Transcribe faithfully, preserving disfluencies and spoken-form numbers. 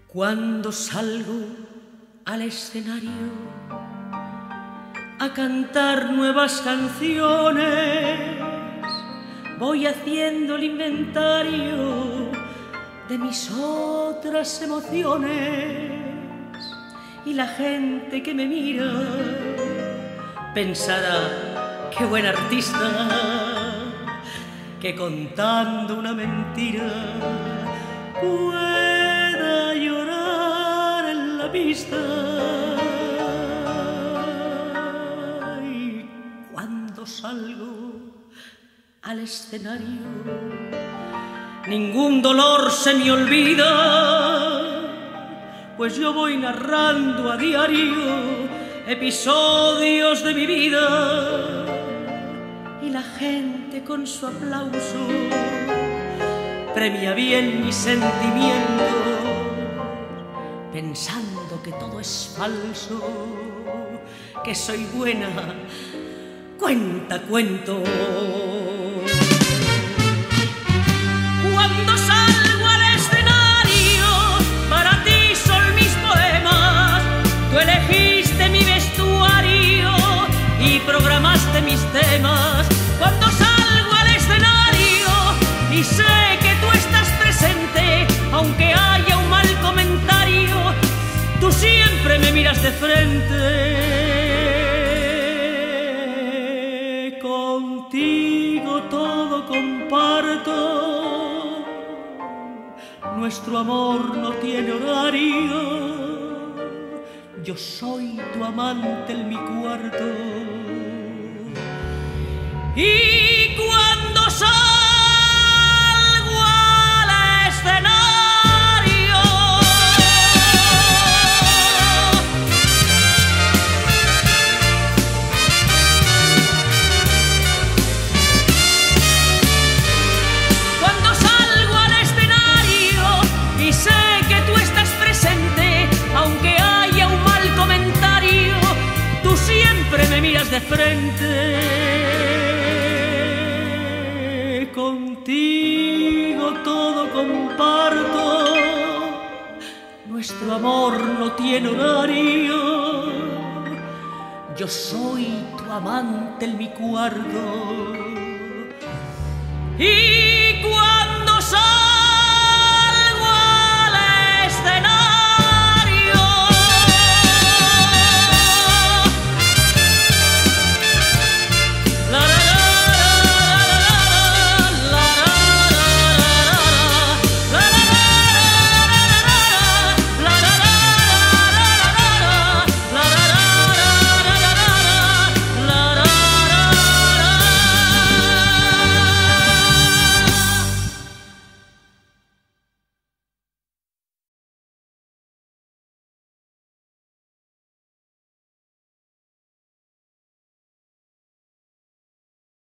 Cuando salgo al escenario a cantar nuevas canciones, voy haciendo el inventario de mis otras emociones, y la gente que me mira pensará: qué buen artista, que contando una mentira pueda llorar en la pista. Y cuando salgo al escenario, ningún dolor se me olvida, pues yo voy narrando a diario episodios de mi vida, y la gente con su aplauso premia bien mis sentimientos, pensando que todo es falso, que soy buena cuenta cuentos. Cuando salgo al escenario, para ti son mis poemas. Tú elegiste mi vestuario y programaste mis temas. Cuando salgo al escenario y sé que tú estás presente, aunque haya un mal comentario, tú siempre me miras de frente. Contigo todo comparto, nuestro amor no tiene horario, yo soy tu amante en mi cuarto. Y cuando salgo al escenario, cuando salgo al escenario y sé que tú estás presente, aunque haya un mal comentario, tú siempre me miras de frente. Contigo todo comparto, nuestro amor no tiene horario, yo soy tu amante en mi cuarto. Y